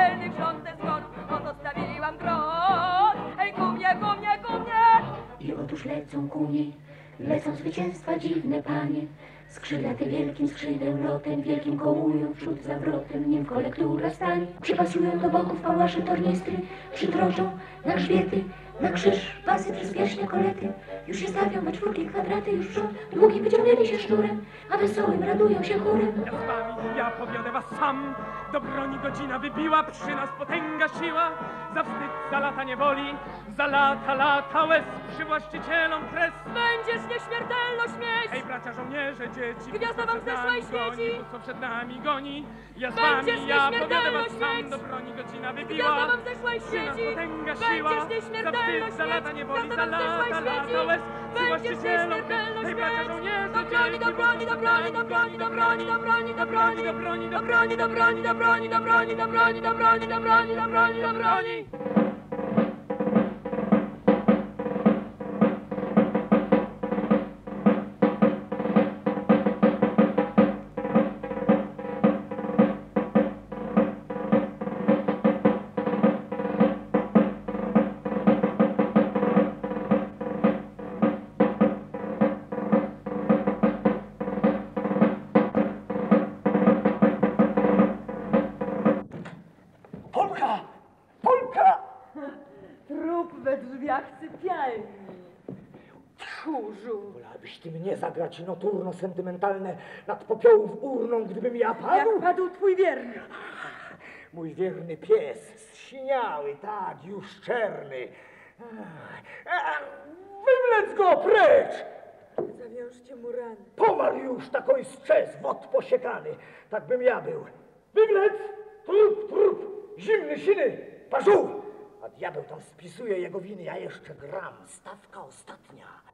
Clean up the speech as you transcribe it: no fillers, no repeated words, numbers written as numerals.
śmiertelnych rządem zgonu, oto stawiłam gron. Hej, ku mnie, ku mnie, ku mnie! I otóż lecą ku niej, lecą zwycięstwa dziwne panie. Skrzydlaty wielkim skrzydełlotem, wielkim kołują wprzód zawrotem, nim w kole która stanie. Przypasują do boków pałasze tornistry, przytroczą na grzbiety, na krzyż, pasy przyspieszne kolety. Już się stawią we czwórki kwadraty, już przód długi wyciągnęli się sznurem, a wesołym radują się chórem. Ja z wami, ja powiodę was sam, do broni godzina wybiła, przy nas potęga siła, za wstyd, za lata niewoli, za lata łez, przywłaszczycielom kres. Będziesz nieśmiertelność mieć! Hej, bracia żołnierze, dzieci, Gwiazda wam zeszła i świeci! Bóstwo przed nami goni, ja z Będziesz wami, ja powiodę was nieśmiertelność sam, mieć! do broni godzina wybiła, Gwiazda wam zeszła i przy nas świeci! potęga siła, Będziesz za wstyd, nieśmiertelność za lata mieć! niewoli, Gwiazda za wam zeszła i lata świeci! łez, Będziesz przywłaszczycielom kres. nieśmiertelność Hej, bracia mieć! żołnierze, Do broni, do broni, do broni, do broni, do broni, do broni, do broni, do broni, do broni, do broni, do broni, do broni, do broni, do broni, do broni, do broni, do broni. Polka! Polka! Trup we drzwiach sypialni. Tchórzu. Wolałabyś ty mnie zagrać noturno sentymentalne nad popiołów urną, gdybym ja padł? Jak padł twój wierny. Mój wierny pies, zsiniały, tak, już czerny. Wywlec go precz! Zawiążcie mu rany. Pomal już taką strzec, wod posiekany, tak bym ja był. Wywlec! Trup, trup, zimny, siny, parzu! A diabeł tam spisuje jego winy, ja jeszcze gram, stawka ostatnia.